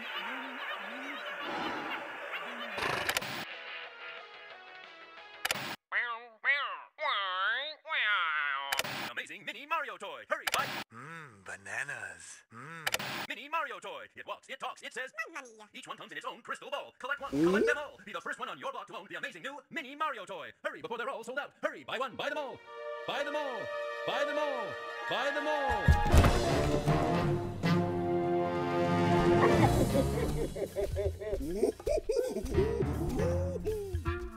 Amazing Mini Mario toy. Hurry, bud. Bananas. Mini Mario toy. It walks, it talks, it says. Each one comes in its own crystal ball. Collect one, collect them all. Be the first one on your block to own the amazing new Mini Mario toy. Hurry before they're all sold out. Hurry, buy one, buy them all. Buy them all. Buy them all. Buy them all.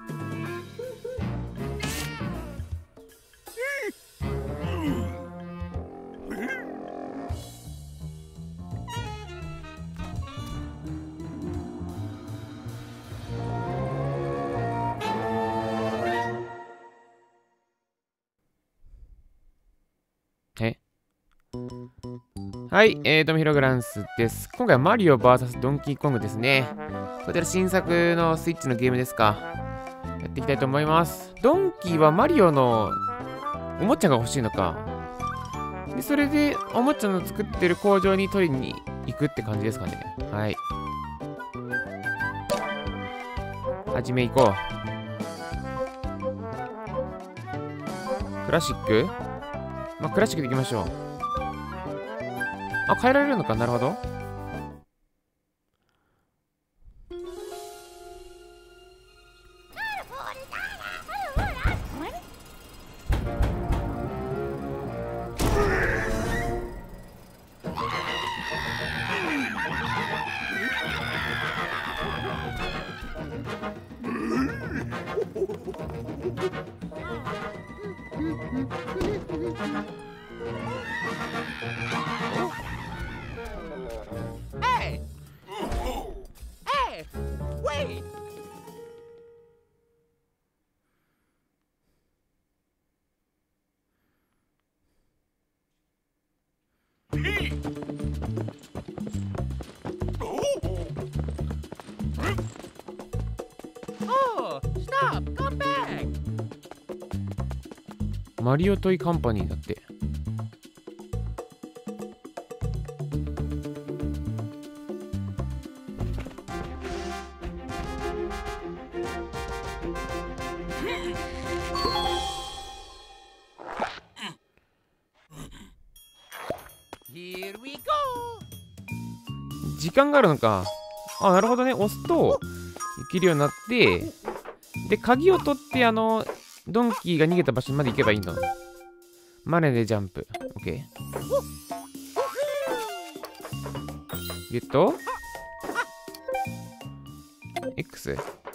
はい、どうもヒログランスです。今回はマリオ VS ドンキーコングですね。こちら新作のスイッチのゲームですか。やっていきたいと思います。ドンキーはマリオのおもちゃが欲しいのか。で、それでおもちゃの作ってる工場に取りに行くって感じですかね。はい。はじめ行こう。クラシック？まあ、クラシックで行きましょう。あ、変えられるのか。なるほど。マリオトイカンパニーだって。時間があるのか。あ、なるほどね。押すと生きるようになって、で、鍵を取って、ドンキーが逃げた場所まで行けばいいの。マネでジャンプ。オッケー。ゲット X。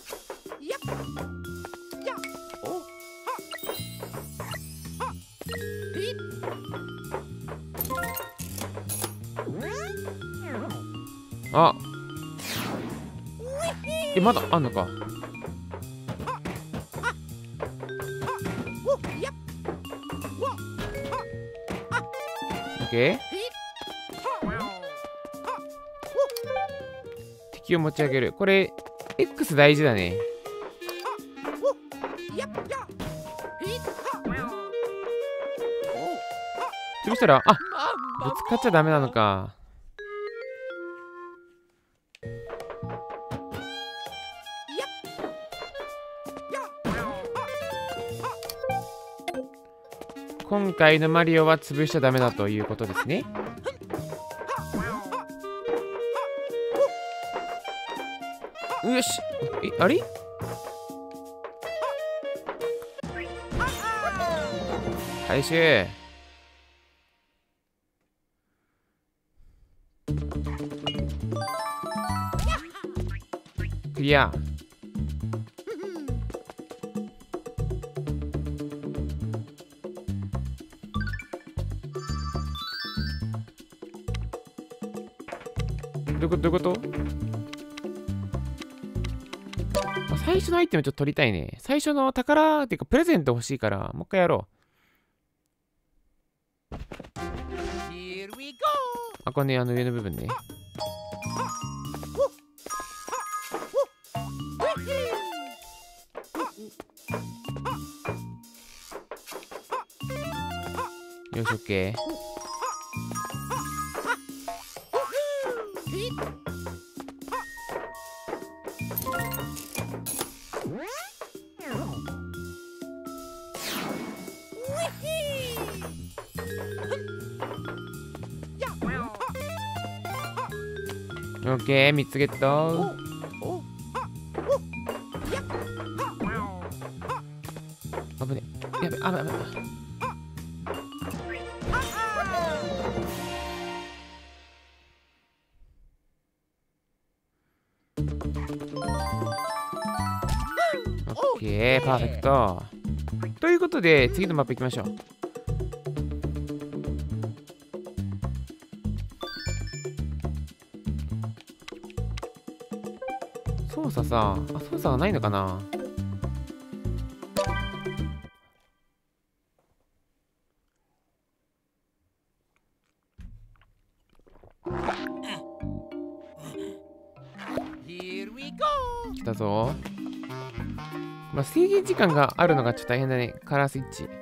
あ、まだあんのか。敵を持ち上げる。これ X 大事だね。潰したら、あ、ぶつかっちゃダメなのか。今回のマリオは潰しちゃダメだということですね。よし。あれ？回収。クリア。どういうこと？最初のアイテムちょっと取りたいね。最初の宝っていうかプレゼント欲しいから、もう一回やろう。あ、これね、上の部分ね。よし、オッケー。 オッケー、3つゲット。危ねえ。やべ、危ない。オッケー、パーフェクト。ということで、次のマップ行きましょう。操作さ、操作がないのかな。来たぞ。まあ、制限時間があるのがちょっと大変だね。カラースイッチ。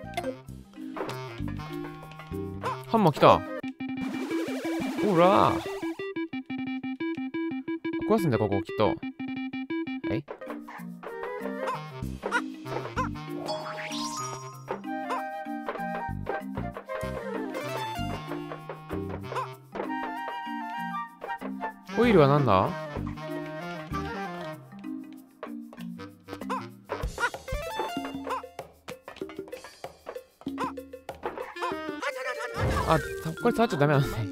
ハンマー来た。ほら。壊すんだ、ここ、きっと。はい。オイルはなんだ？あ、これ触っちゃダメなんだね。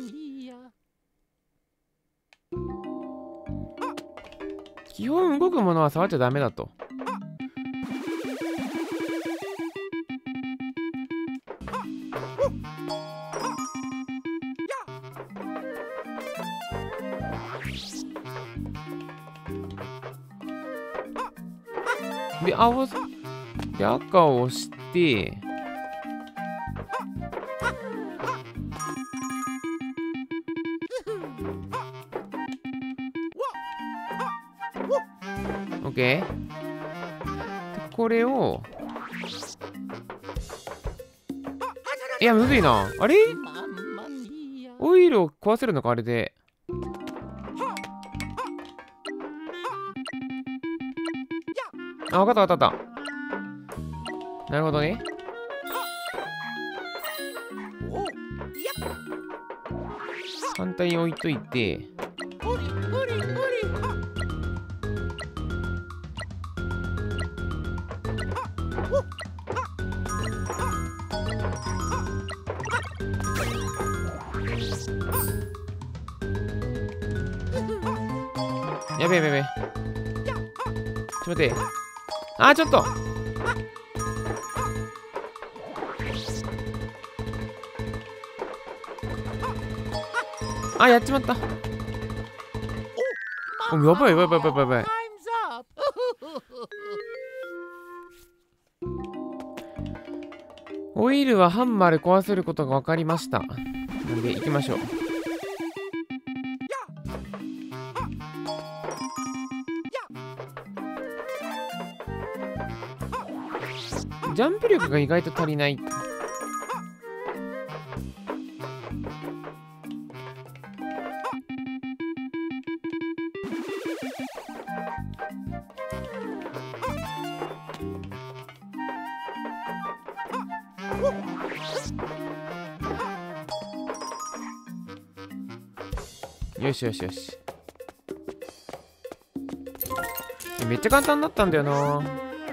基本動くものは触っちゃダメだと。で、赤を押して、オッケー。これを、いや、むずいな。あれ？オイルを壊せるのか、あれで。あ、わかったわかった。なるほどね。反対に置いといて。やべえやべえやべえ。ちょっと待って。あ、ちょっと。あ、やっちまった。お、やばいやばいやばいやばいやばい。オイルはハンマーで壊せることが分かりました。なんで行きましょう。ジャンプ力が意外と足りない。よしよしよし。めっちゃ簡単だったんだよな。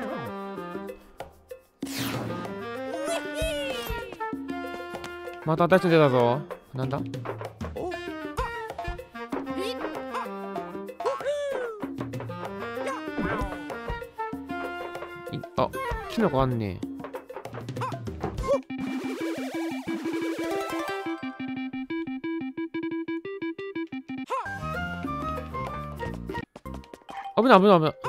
また新しいの出たぞ。なんだ？あ、キノコあんねえ。危ない危ない危ない。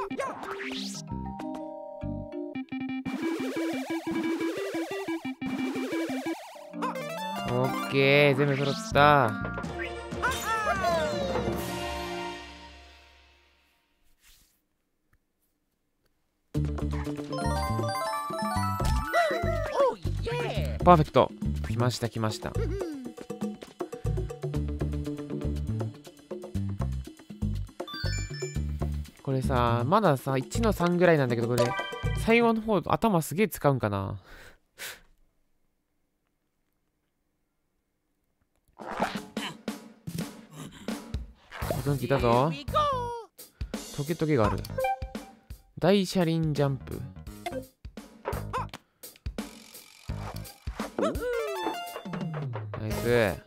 オッケー、全部揃った。パーフェクト。来ました来ました。これさ、まださ、1の3ぐらいなんだけど、これ、最後の方、頭すげえ使うんかな。 ドンキいたぞ。トゲトゲがある。大車輪ジャンプ。ナイス。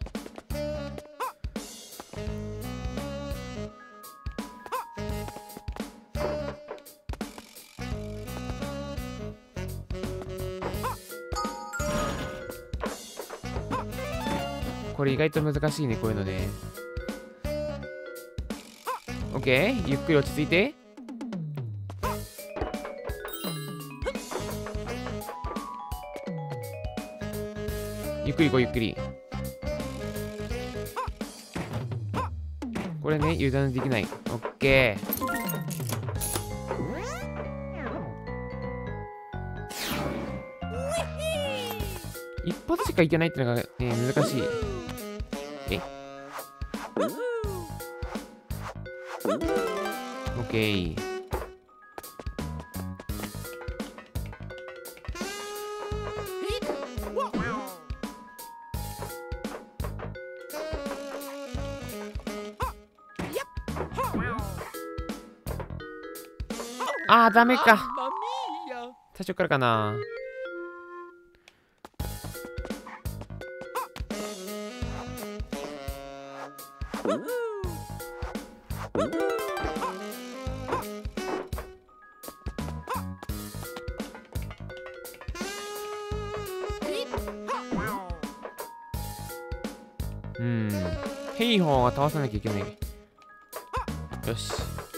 これ意外と難しいね、こういうのね。オッケー、ゆっくり落ち着いて。ゆっくり行こう、ゆっくり。これね、油断できない。オッケー。一発しかいけないってのがね、難しい。オッケー。あー、ダメか。最初からかな。ヘイホンは倒さなきゃいけない。よし。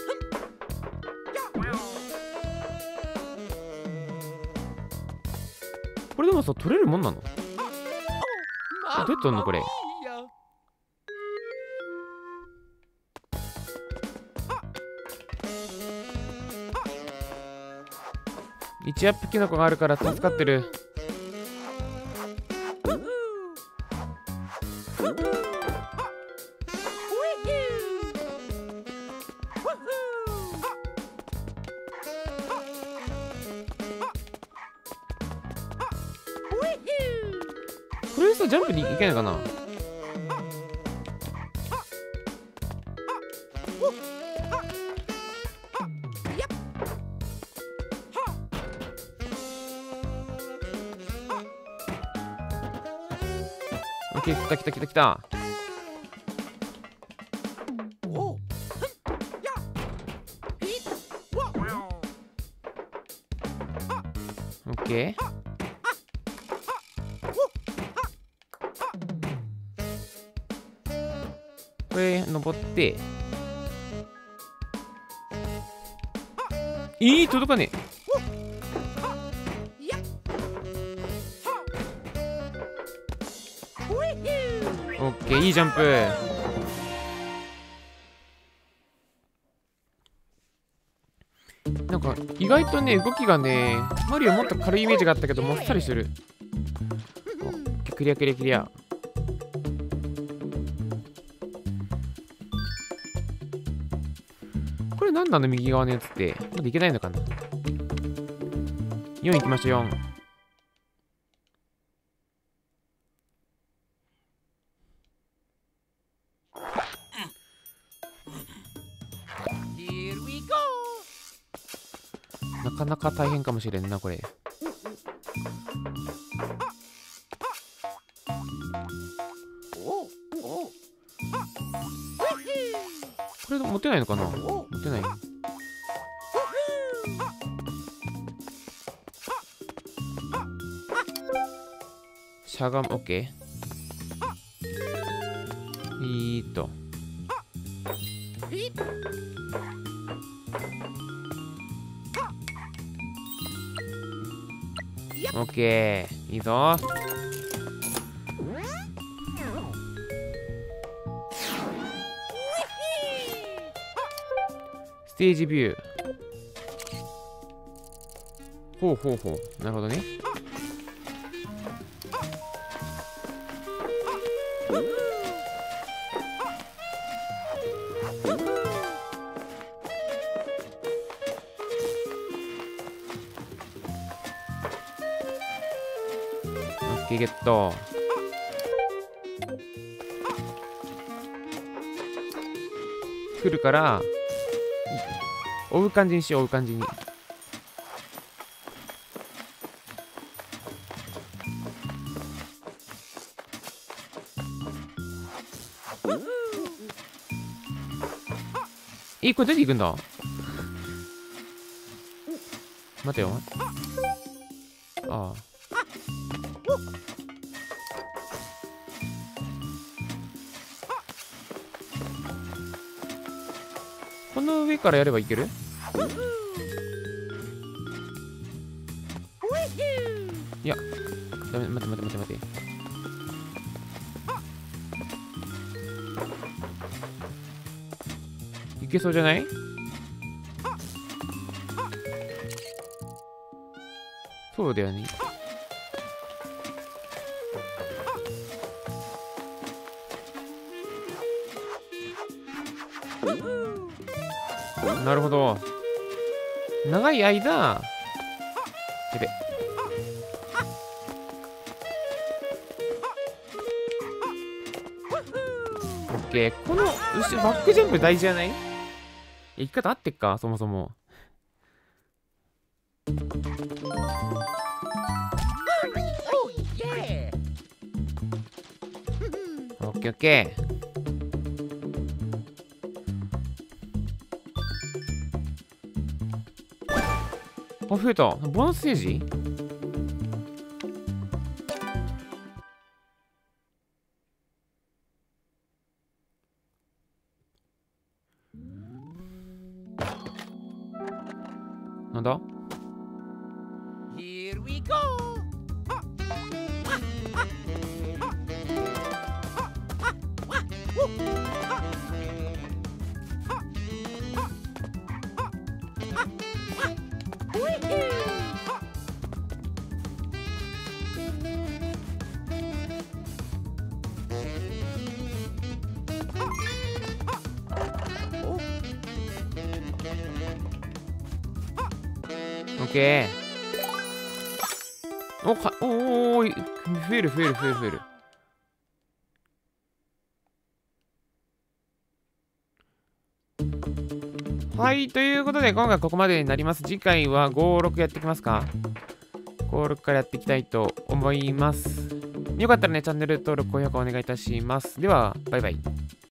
これでもさ、取れるもんなの？どうやって取んのこれ。1アップキノコがあるから助かってる。これさ、ジャンプにいけないかな。オッケー、来た来た来た来た。オッケー。これ登って届かねえ。オッケー、いいジャンプ。なんか意外とね、動きがね、マリオもっと軽いイメージがあったけど、もっさりする。クリアクリアクリア。これ何なの、右側のやつって。まだいけないのかな。4行きましょう、4。なかなか大変かもしれんな、これ。これ持てないのかな。持てない。しゃがむ、オッケー。オッケー、いいぞ。ステージビュー。ほうほうほう、なるほどね。オッケー、ゲット。 来るから、追う感じにしよう、追う感じに。これ出ていくんだ。待てよ。ああ。この上からやればいける？いや、ダメ、待て。いけそうじゃない？そうだよね。なるほど。長い間、やべ。オッケー。この後ろバックジャンプ大事じゃない？生き方合ってっか、そもそも。オッケーオッケー。あ、増えた。ボーナスステージ？なんだ？ Here we go. OK。おー、増える。はい、ということで今回ここまでになります。次回は5、6やっていきますか？ 5、6からやっていきたいと思います。よかったらね、チャンネル登録、高評価お願いいたします。では、バイバイ。